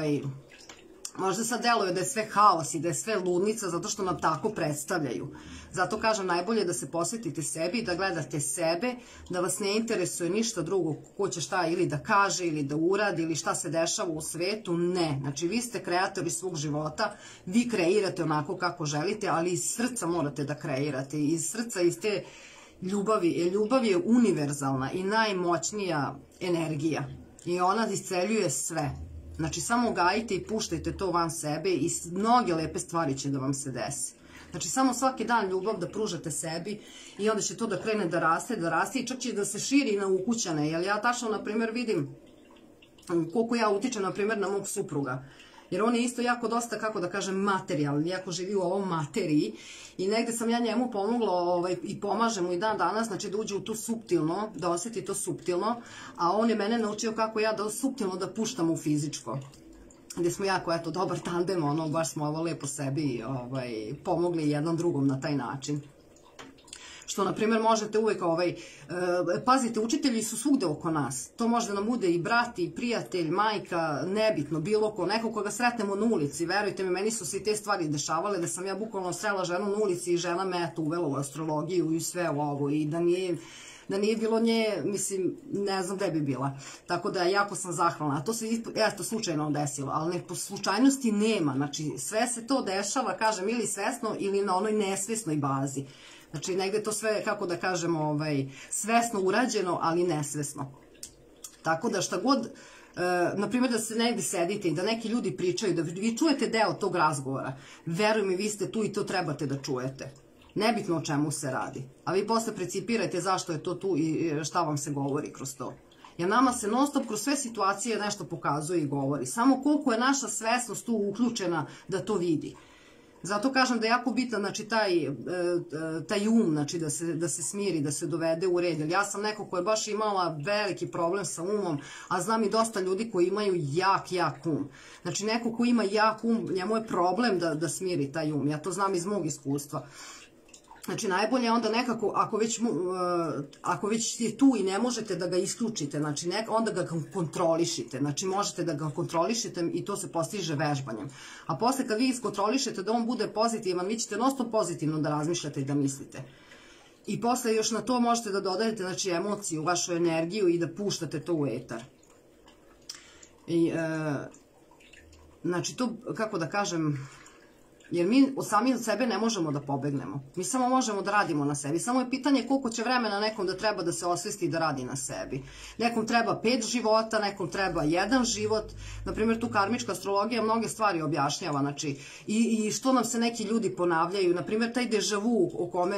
možda sad deluje da je sve haos i da je sve ludnica, zato što nam tako predstavljaju. Zato kažem, najbolje da se posvetite sebi, da gledate sebe, da vas ne interesuje ništa drugo, ko će šta ili da kaže, ili da uradi, ili šta se dešava u svetu, ne. Znači, vi ste kreatori svog života, vi kreirate onako kako želite, ali iz srca morate da kreirate, iz srca, iz te ljubavi. Ljubav je univerzalna i najmoćnija energija i ona isceljuje sve. Znači, samo gajite i puštajte to van sebe i mnoge lepe stvari će da vam se desi. Znači, samo svaki dan ljubav da pružate sebi i onda će to da krene da raste i čak će da se širi na ukućane. Jer ja tačno, na primjer, vidim koliko ja utičem, na primjer, na mog supruga. Jer on je isto jako dosta, kako da kažem, materijalni, jako živi u ovom materiji i negde sam ja njemu pomogla i pomažem mu i dan danas, znači da uđe u to suptilno, da osjeti to suptilno, a on je mene naučio kako ja da suptilno da puštam u fizičko. Gde smo jako, eto, dobar tandem, baš smo ovo lepo sebi pomogli jedan drugom na taj način. Što, na primjer, možete uvek, pazite, učitelji su svugde oko nas. To može da nam bude i brat, i prijatelj, majka, nebitno, bilo ko, neko koga sretnemo na ulici. Verujte mi, meni su se i te stvari dešavale, da sam ja bukvalno srela ženu na ulici i žena me, eto, uvela u astrologiju i sve ovo. I da nije bilo nje, mislim, ne znam gde bi bila. Tako da, jako sam zahvalna. A to se, eto, slučajno desilo, ali po slučajnosti nema. Znači, sve se to dešava, kažem, ili svesno ili na onoj nesvesnoj bazi. Znači, negde to sve, kako da kažemo, svesno urađeno, ali nesvesno. Tako da šta god, na primjer da se negde sedite i da neki ljudi pričaju, da vi čujete deo tog razgovora, veruj mi, vi ste tu i to trebate da čujete. Nebitno o čemu se radi. A vi posle precipirajte zašto je to tu i šta vam se govori kroz to. Jer nama se non stop kroz sve situacije nešto pokazuje i govori. Samo koliko je naša svesnost tu uključena da to vidi. Zato kažem da je jako bitan, znači, taj um, znači, da se smiri, da se dovede u red. Jer ja sam neko ko je baš imala veliki problem sa umom, a znam i dosta ljudi koji imaju jak um. Znači, neko ko ima jak um, njemu je problem da smiri taj um. Ja to znam iz mog iskustva. Znači, najbolje je onda nekako, ako već je tu i ne možete da ga isključite, znači, onda ga kontrolišite. Znači, možete da ga kontrolišite i to se postiže vežbanjem. A posle kad vi iskontrolišete da on bude pozitivan, vi ćete non-stop pozitivno da razmišljate i da mislite. I posle još na to možete da dodajete, znači, emociju, vašu energiju i da puštate to u etar. I, znači, to, kako da kažem... Jer mi sami od sebe ne možemo da pobegnemo. Mi samo možemo da radimo na sebi. Samo je pitanje koliko će vremena nekom da treba da se osvesti i da radi na sebi. Nekom treba 5 života, nekom treba 1 život. Naprimjer, tu karmička astrologija mnoge stvari objašnjava. Znači, i što nam se neki ljudi ponavljaju. Naprimjer, taj deja vu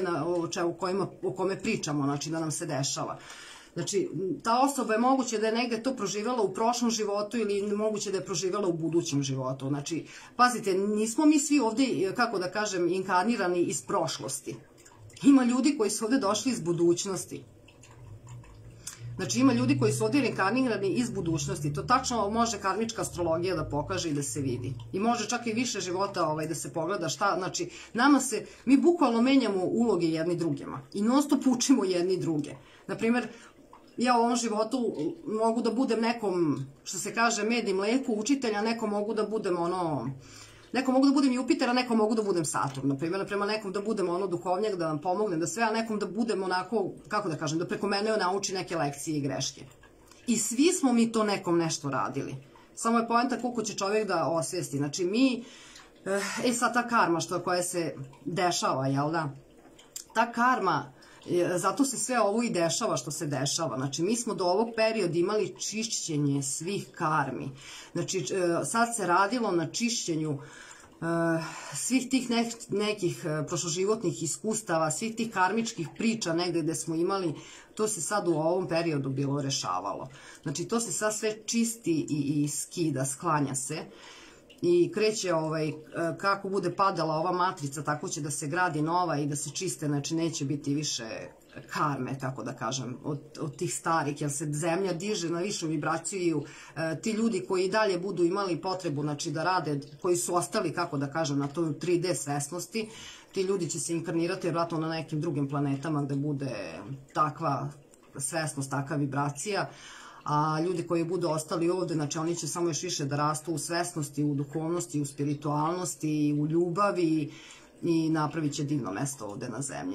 o kome pričamo, znači da nam se dešava. Znači, ta osoba je moguće da je negde to proživjela u prošlom životu ili moguće da je proživjela u budućem životu. Znači, pazite, nismo mi svi ovde, kako da kažem, inkarnirani iz prošlosti. Ima ljudi koji su ovde došli iz budućnosti. Znači, ima ljudi koji su ovde inkarnirani iz budućnosti. To tačno može karmička astrologija da pokaže i da se vidi. I može čak i više života da se pogleda šta. Znači, mi bukvalno menjamo uloge jedni drugima. I non stop učimo jedni druge. Naprimjer, ja u ovom životu mogu da budem nekom, što se kaže, med i mleku, učitelja, neko mogu da budem Jupiter, a neko mogu da budem Saturn. Naprimjer, prema nekom da budem duhovnjak, da vam pomognem, da sve, a nekom da budem onako, kako da kažem, da preko mene nauči neke lekcije i greške. I svi smo mi to nekom nešto radili. Samo je poenta koliko će čovjek da osvijesti. Znači, sad ta karma koja se dešava, jel da? Ta karma, zato se sve ovo i dešava što se dešava. Znači, mi smo do ovog perioda imali čišćenje svih karmi. Znači, sad se radilo na čišćenju svih tih nekih prošloživotnih iskustava, svih tih karmičkih priča negde gde smo imali, to se sad u ovom periodu bilo rešavalo. Znači, to se sad sve čisti i skida, sklanja se. I kreće, kako bude padala ova matrica, tako će da se gradi nova i da se čiste, znači neće biti više karme, tako da kažem, od tih starih, jer se zemlja diže na višu vibraciju. Ti ljudi koji i dalje budu imali potrebu, znači da rade, koji su ostali, kako da kažem, na toj 3D svesnosti, ti ljudi će se inkarnirati vjerojatno na nekim drugim planetama gde bude takva svesnost, takva vibracija. A ljudi koji budu ostali ovde, znači oni će samo još više da rastu u svesnosti, u duhovnosti, u spiritualnosti, u ljubavi i napravit će divno mesto ovde na zemlji.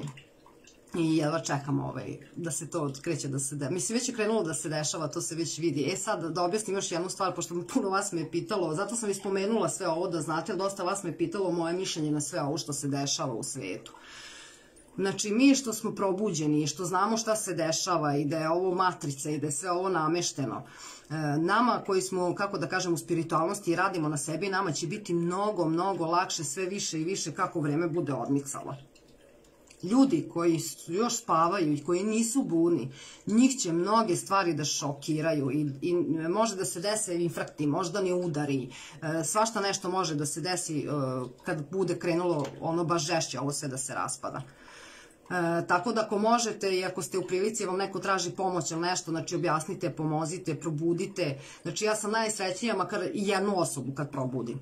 I jedva čekam da se to kreće da se mislim, već je krenulo da se dešava, to se već vidi. Sad, da objasnim još jednu stvar, pošto puno vas me je pitalo, zato sam i spomenula sve ovo, da znate, dosta vas me je pitalo moje mišljenje na sve ovo što se dešava u svetu. Znači, mi što smo probuđeni i što znamo šta se dešava i da je ovo matrica i da je sve ovo namešteno, nama koji smo, kako da kažem, u spiritualnosti i radimo na sebi, nama će biti mnogo, mnogo lakše, sve više i više kako vreme bude odmicalo. Ljudi koji još spavaju i koji nisu budni, njih će mnoge stvari da šokiraju i može da se dese infrakti, moždani udari, svašta nešto može da se desi kad bude krenulo ono baš žešće, ovo sve da se raspada. Tako da ako možete i ako ste u prilici, vam neko traži pomoć ili nešto, znači objasnite, pomozite, probudite. Znači ja sam najsrećnija makar i jednu osobu kad probudim.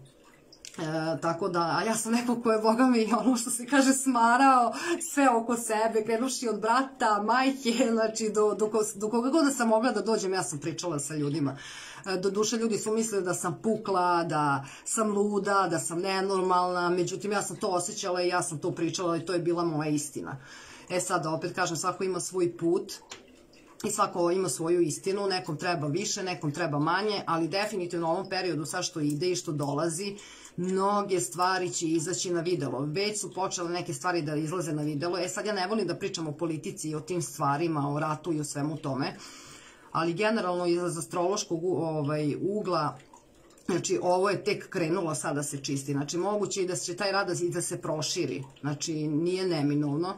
Tako da, a ja sam neko ko je, boga mi, ono što se kaže, smarao sve oko sebe, krenuši od brata, majke, znači do koga god da sam mogla da dođem, ja sam pričala sa ljudima. Doduše, ljudi su mislili da sam pukla, da sam luda, da sam nenormalna, međutim ja sam to osjećala i ja sam to pričala i to je bila moja istina. Sad, opet kažem, svako ima svoj put i svako ima svoju istinu, nekom treba više, nekom treba manje, ali definitivno u ovom periodu sad što ide i što dolazi, mnoge stvari će izaći na videlo. Već su počele neke stvari da izlaze na videlo. Sad ja ne volim da pričam o politici i o tim stvarima, o ratu i o svemu tome, ali generalno iz astrološkog ugla, znači ovo je tek krenulo sad da se čisti. Znači moguće i da će taj rad i da se proširi. Znači nije neminovno.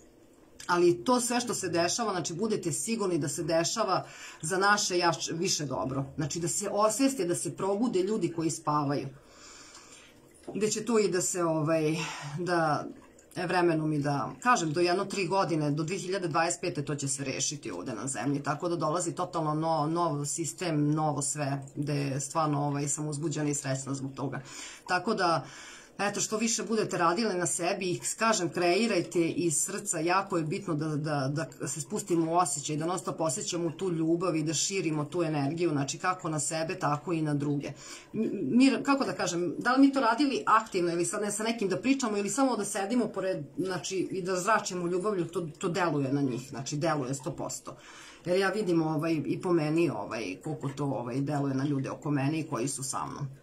Ali to sve što se dešava, znači budete sigurni da se dešava za naše više dobro. Znači da se osvijeste, da se probude ljudi koji spavaju. gde će to i da se, da vremenom i da, kažem, do 1-3 godine, do 2025. to će se rešiti ovde na zemlji, tako da dolazi totalno nov sistem, novo sve, gde stvarno sam uzbuđena i srećna zbog toga. Tako da, eto, što više budete radili na sebi i, kažem, kreirajte iz srca, jako je bitno da se spustimo u osjećaj, da non stop osjećamo tu ljubav i da širimo tu energiju, znači kako na sebe, tako i na druge. Kako da kažem, da li mi to radili aktivno ili sad ne sa nekim da pričamo ili samo da sedimo pored, znači, i da zračimo ljubavlju, to deluje na njih, znači deluje 100%. Jer ja vidim i po meni koliko to deluje na ljude oko mene i koji su sa mnom.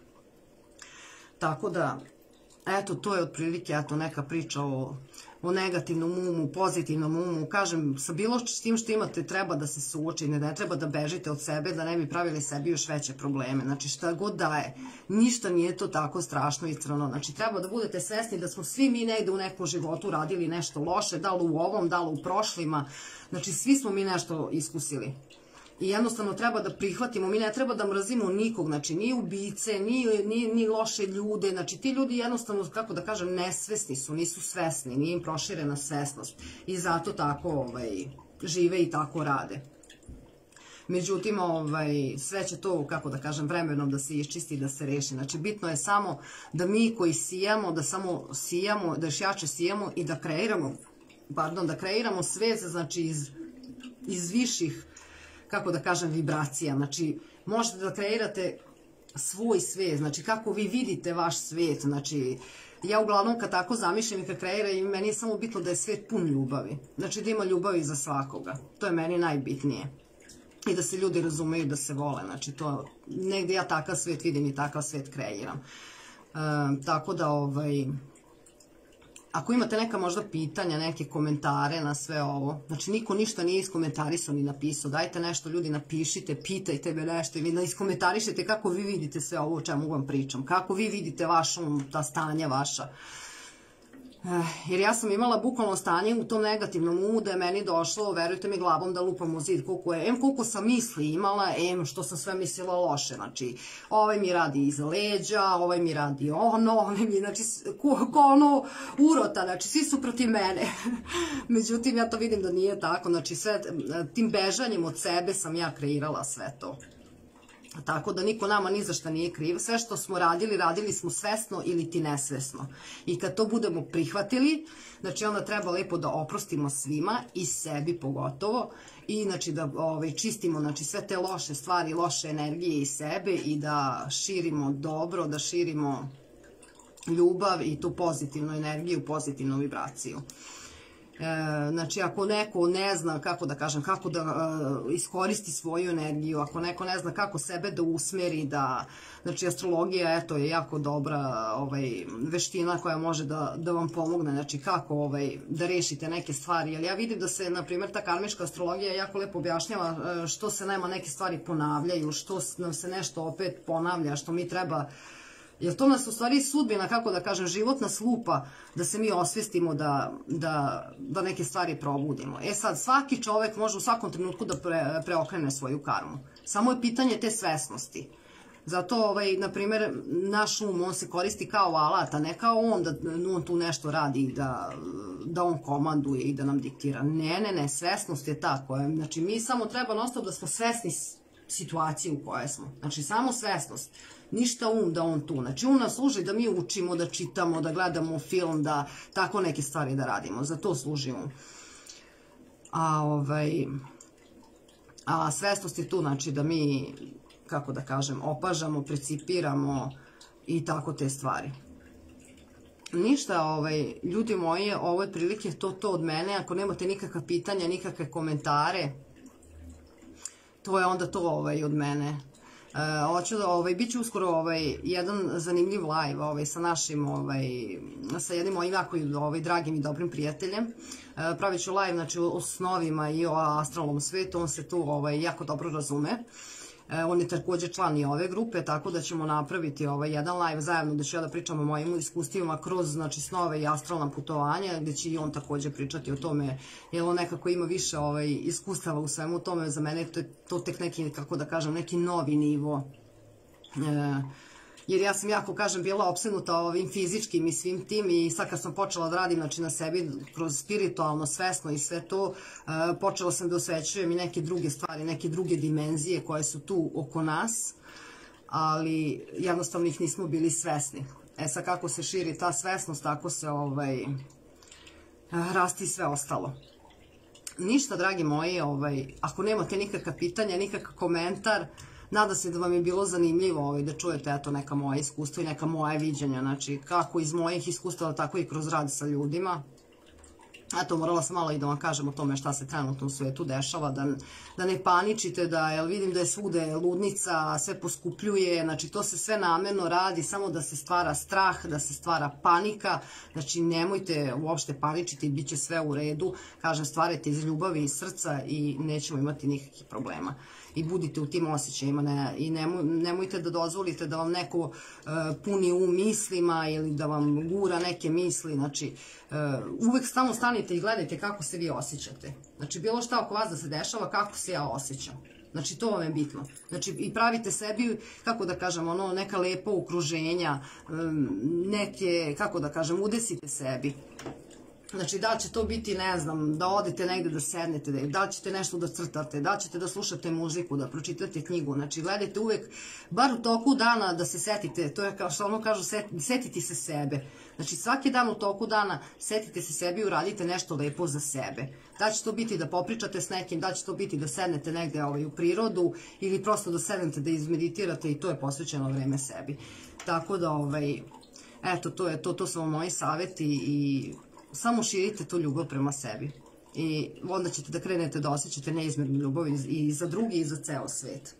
Tako da, eto, to je otprilike, eto, neka priča o negativnom umu, pozitivnom umu. Kažem, sa bilo tim što imate treba da se suočite, ne treba da bežite od sebe, da ne bi pravili sebi još veće probleme. Znači, šta god daje, ništa nije to tako strašno i crno. Znači, treba da budete svesni da smo svi mi negde u nekom životu radili nešto loše, da li u ovom, da li u prošlima. Znači, svi smo mi nešto iskusili. I jednostavno treba da prihvatimo, mi ne treba da mrzimo nikog, znači ni ubice, ni loše ljude, znači ti ljudi jednostavno, kako da kažem, nesvesni su, nisu svesni, nije im proširena svesnost i zato tako žive i tako rade. Međutim, sve će to, kako da kažem, vremenom da se iščisti i da se reši. Znači, bitno je samo da mi koji sijamo, da samo sijamo, da još jače sijamo i da kreiramo svest, znači iz viših, kako da kažem, vibracija. Znači, možete da kreirate svoj svet, znači kako vi vidite vaš svet. Znači, ja uglavnom kad tako zamišljam i kad kreiram, meni je samo bitno da je svet pun ljubavi. Znači, da ima ljubavi za svakoga. To je meni najbitnije. I da se ljudi razumeju, da se vole. Znači, to negde ja takav svet vidim i takav svet kreiram. Tako da, ako imate neka možda pitanja, neke komentare na sve ovo, znači niko ništa nije iskomentarisao ni napisao, dajte nešto ljudi napišite, pitajte me nešto i vi da iskomentarišete kako vi vidite sve ovo o čemu vam pričam, kako vi vidite ta stanja vaša. Jer ja sam imala bukvalno stanje u tom negativnom umu da je meni došlo, verujte mi, glavom da lupam u zid, koliko sam misli imala, što sam sve mislila loše, znači ovaj mi radi iza leđa, ovaj mi radi ovaj mi, znači ko ono urota, znači svi su protiv mene. Međutim, ja to vidim da nije tako, znači sve tim bežanjem od sebe sam ja kreirala sve to. Tako da niko nama ni za šta nije kriv. Sve što smo radili, radili smo svesno ili ti nesvesno. I kad to budemo prihvatili, znači onda treba lepo da oprostimo svima i sebi pogotovo i znači da čistimo znači sve te loše stvari, loše energije iz sebe i da širimo dobro, da širimo ljubav i tu pozitivnu energiju, pozitivnu vibraciju. Znači, ako neko ne zna, kako da kažem, kako da iskoristi svoju energiju, ako neko ne zna kako sebe da usmeri, znači, astrologija, eto, je jako dobra veština koja može da vam pomogne, znači, kako da rešite neke stvari, jer ja vidim da se, na primjer, ta karmička astrologija jako lepo objašnjava što se nama neke stvari ponavljaju, što nam se nešto opet ponavlja, što mi treba. Jer to nas u stvari sudbina, kako da kažem, život nas lupa da se mi osvestimo da neke stvari probudimo. Sad, svaki čovek može u svakom trenutku da preokrene svoju karmu. Samo je pitanje te svesnosti. Zato, na primjer, naš um, on se koristi kao alat, a ne kao on da on tu nešto radi, da on komanduje i da nam diktira. Ne, svesnost je ta koja, znači mi samo treba non-stop da smo svesni situacije u kojoj smo. Znači, samo svesnost. Ništa da on tu. Znači, nas služi da mi učimo, da čitamo, da gledamo film, da tako neke stvari da radimo. Za to služi A svesnost je tu, znači, da mi, kako da kažem, opažamo, precipiramo i tako te stvari. Ništa, ljudi moji, ovo je prilike to od mene. Ako nemate nikakva pitanja, nikakve komentare, to je onda to od mene. Biće uskoro jedan zanimljiv live sa našim, sa jednim mojim jako dragim i dobrim prijateljem. Pravit ću live, znači, o snovima i o astralnom svetu, on se tu jako dobro razume. On je također član i ove grupe, tako da ćemo napraviti jedan live zajedno gde ću ja da pričam o mojim iskustvima kroz snove i astralna putovanja, gde će i on također pričati o tome, jer on nekako ima više iskustava u svemu tome. Za mene je to tek neki, kako da kažem, neki novi nivo jer ja sam jako, kažem, bila opsednuta ovim fizičkim i svim tim i sad kad sam počela da radim, znači na sebi kroz spiritualno, svesno i sve to, počela sam da osvećujem i neke druge stvari, neke druge dimenzije koje su tu oko nas, ali jednostavno ih nismo bili svesni. Sad kako se širi ta svesnost, tako se rasti sve ostalo. Ništa, dragi moji, ako nemate nikakva pitanja, nikakav komentar, nadam se da vam je bilo zanimljivo da čujete eto neka moja iskustva i neka moja viđenja, znači kako iz mojih iskustava, tako i kroz rad sa ljudima. Eto, morala sam malo i da vam kažem o tome šta se trenutno u svetu dešava, da ne paničite, jer vidim da je svude ludnica, sve poskupljuje, znači to se sve namerno radi, samo da se stvara strah, da se stvara panika, znači nemojte uopšte paničiti, bit će sve u redu, kažem, stvarajte iz ljubavi i srca i nećemo imati nikakvih problema. I budite u tim osjećajima i nemojte da dozvolite da vam neko puni mislima ili da vam gura neke misli, znači uvek stalno stanite i gledajte kako se vi osjećate. Znači bilo šta oko vas da se dešava, kako se ja osjećam. Znači to vam je bitno. Znači i pravite sebi, kako da kažem, neka lepa okruženja, neke, kako da kažem, udesite sebi. Znači, da li će to biti, ne znam, da odete negde da sednete, da li ćete nešto da crtate, da li ćete da slušate muziku, da pročitate knjigu. Znači, gledajte uvek, bar u toku dana da se setite, to je kao što ono kažu, setiti se sebe. Znači, svaki dan u toku dana setite se sebi i uradite nešto lepo za sebe. Da li će to biti da popričate s nekim, da li će to biti da sednete negde u prirodu ili prosto da sednete da izmeditirate i to je posvećeno vreme sebi. Tako da, eto, to su moji saveti i samo širite tu ljubav prema sebi i onda ćete da krenete da osjećate neizmernu ljubav i za drugi i za ceo svet.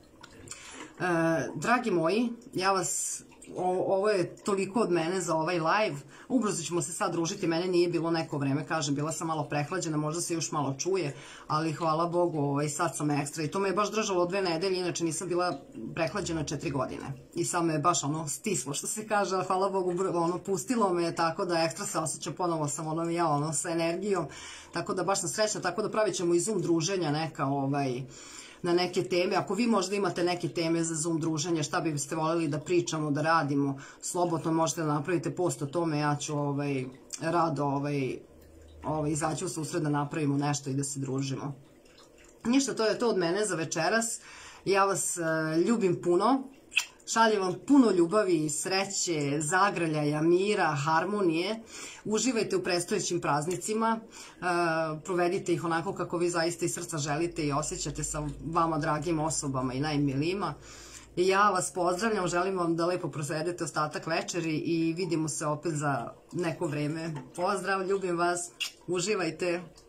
Dragi moji, ovo je toliko od mene za ovaj live. Ubrzo ćemo se sad družiti, mene nije bilo neko vreme, kažem, bila sam malo prehlađena, možda se još malo čuje, ali hvala Bogu, sad sam ekstra i to me je baš držalo 2 nedelje, inače nisam bila prehlađena 4 godine i sad me je baš stislo, što se kaže, ali hvala Bogu, pustilo me, tako da ekstra se osjećam, ponovo sam sa energijom, tako da baš sam srećna, tako da pravit ćemo i Zoom druženja neka, na neke teme. Ako vi možda imate neke teme za Zoom druženje, šta biste voljeli da pričamo, da radimo, slobodno možete da napravite post o tome, ja ću rado izaći u susret da napravimo nešto i da se družimo. Ništa, to je to od mene za večeras. Ja vas ljubim puno. Šaljem vam puno ljubavi, sreće, zagrljaja, mira, harmonije. Uživajte u predstojećim praznicima. Provedite ih onako kako vi zaista iz srca želite i osjećate sa vama dragim osobama i najmilijima. Ja vas pozdravljam, želim vam da lepo provedete ostatak večeri i vidimo se opet za neko vreme. Pozdrav, ljubim vas, uživajte.